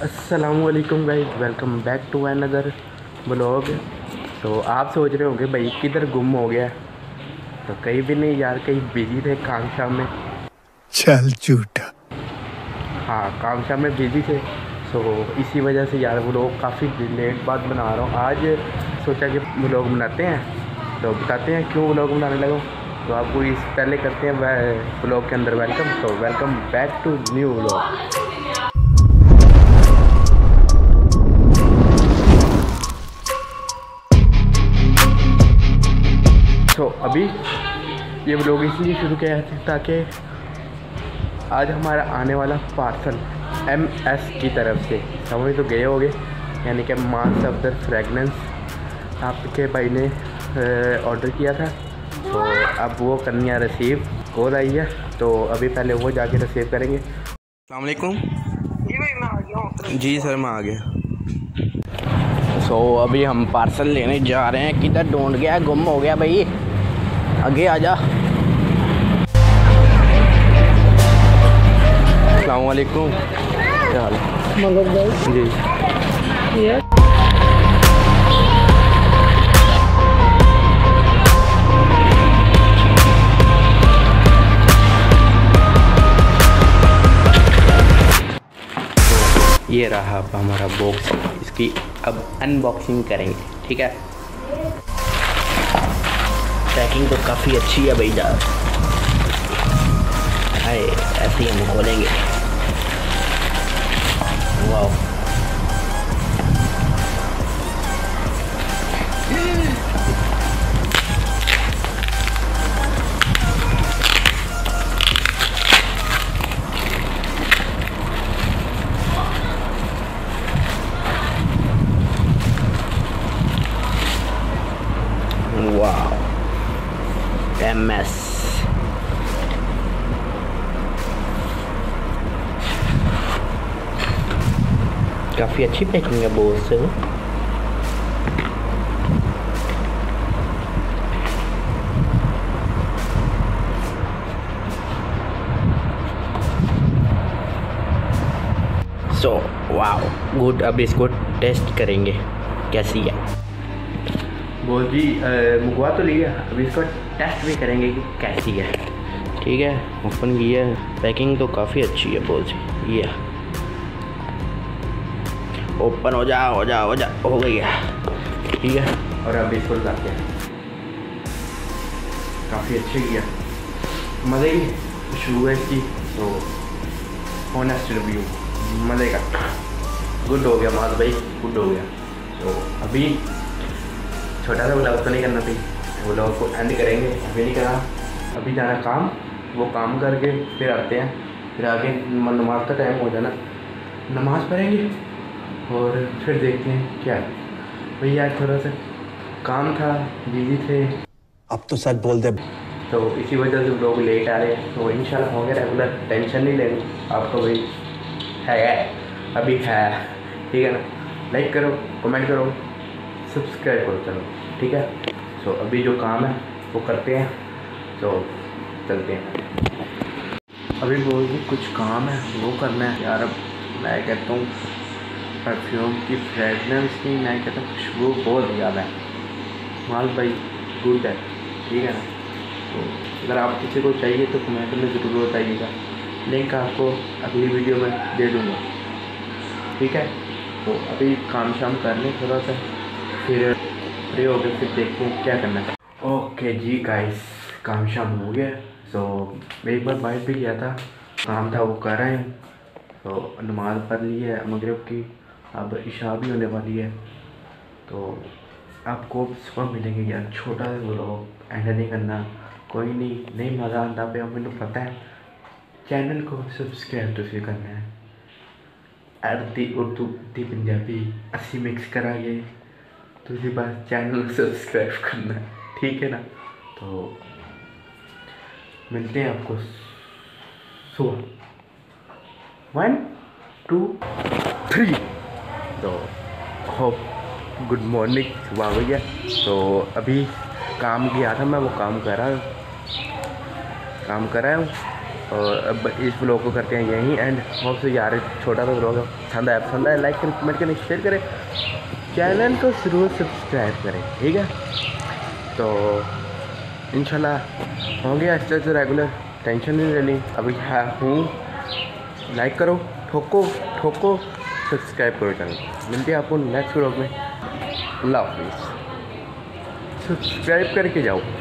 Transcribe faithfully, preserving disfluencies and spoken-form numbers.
अस्सलामुअलैकुम guys, welcome back to another blog. तो आप सोच रहे होंगे भाई किधर गुम हो गया। तो कहीं भी नहीं यार, कहीं बिजी थे काम शाम में। चल झूठा। हाँ, काम शाम में बिजी थे, तो इसी वजह से यार ब्लॉग काफ़ी लेट बाद बना रहा हूँ। आज सोचा कि ब्लॉग बनाते हैं, तो बताते हैं क्यों ब्लॉग बनाने लगा। तो आपको इस पहले करते हैं ब्लॉग के अंदर वेलकम। तो welcome back to new blog. तो अभी ये ब्लॉग इसलिए शुरू किया है ताकि आज हमारा आने वाला पार्सल एम एस की तरफ से, समझ तो गए होगे, यानी कि मास ऑफ द फ्रेगनेंस आपके भाई ने ऑर्डर किया था। तो अब वो करनी है रिसीव, कॉल आई है, तो अभी पहले वो जाके रिसीव करेंगे। अस्सलाम वालेकुम। जी भाई मैं आ गया। जी सर, मैं आ गया। सो so, अभी हम पार्सल लेने जा रहे हैं। किधर ढूंढ गया, गुम हो गया भाई, आगे आ जा। अस्सलाम वालेकुम, क्या हाल है? मगर भाई जी ये ये रहा अब हमारा बॉक्स, इसकी अब अनबॉक्सिंग करेंगे, ठीक है। पैकिंग तो काफ़ी अच्छी है भाई यार, हाय ऐसे ही हम खोलेंगे। वाह, वाह, एम एस काफ़ी अच्छी पैकिंग है बोस से। सो वाह गुड, अब इसको टेस्ट करेंगे कैसी है। बोल जी मंगवा तो लिया, अब इसको टेस्ट भी करेंगे कि कैसी है, ठीक है। ओपन किया, पैकिंग तो काफ़ी अच्छी है बोल जी। ये ओपन हो जा हो जा हो जा हो गई है, ठीक है। और अब इसको लगाते हैं, काफ़ी अच्छी किया, मज़े की शुरू है इसकी। तो ऑनेस्ट रिव्यू मज़े का, गुड हो गया माज भाई, गुड हो गया। तो अभी छोटा सा ब्लॉग तो नहीं करना थी, ब्लॉग को एंड करेंगे, अभी नहीं करा, अभी जाना काम, वो काम करके फिर आते हैं, फिर आगे नमाज का टाइम हो जाना, नमाज़ पढ़ेंगे और फिर देखते हैं क्या भाई। यार थोड़ा सा काम था, बिजी थे, अब तो सच बोल दे। तो इसी वजह से लोग लेट आ रहे हैं। तो इंशाल्लाह होंगे रेगुलर, टेंशन नहीं लेनी आपको भाई, है अभी है, ठीक है ना। लाइक करो, कमेंट करो, सब्सक्राइब करो, चलो ठीक है। सो अभी जो काम है वो करते हैं, तो चलते हैं। अभी बोल भी कुछ काम है वो करना है यार। अब मैं कहता हूँ परफ्यूम की फ्रेगनेंस की, मैं कहता हूँ खुशबू बहुत ज़्यादा है। माल भाई गुड है, ठीक है ना। तो अगर आप किसी को चाहिए तो कमेंट में ज़रूर बताइएगा, लिंक आपको अगली वीडियो में दे दूँगा, ठीक है। तो अभी काम शाम कर लें थोड़ा सा, फिर फ्री हो गए, फिर देखते हैं क्या करना है। ओके जी गाइस, काम शाम हो गया। तो एक बार बाइक भी किया था, काम था वो कर रहे हैं। तो नमाज़ पढ़ ली है मगरिब की, अब इशा भी होने वाली है। तो आपको सुबह मिलेंगे यार, छोटा सा ब्लॉग, एंड नहीं करना, कोई नहीं नहीं मज़ा आता पे, मैंने पता है। चैनल को सब्सक्राइब तो फिर करना है, अरती उर्दू दी पंजाबी असी मिक्स करा ये, तो इसी बात चैनल को सब्सक्राइब करना है, ठीक है ना। तो मिलते हैं आपको सुबह, वन टू थ्री। तो होप गुड मॉर्निंग, सुबह हो गया। तो अभी काम किया था मैं, वो काम कर रहा हूँ काम कर रहा हूँ और अब इस ब्लॉग को करते हैं यहीं एंड। होप से यार छोटा सा ब्लॉग है, पसंद आया पसंद आया लाइक करें, कमेंट करें, शेयर करें, चैनल को ज़रूर सब्सक्राइब करें, ठीक है। तो इंशाल्लाह होंगे ऐसे ऐसे रेगुलर, टेंशन नहीं लेनी। अभी है हूँ, लाइक करो, ठोको ठोको, सब्सक्राइब करो चैनल। मिलते हैं आपको नेक्स्ट व्लॉग में। अल्लाह हाफिज़। सब्सक्राइब करके जाओ।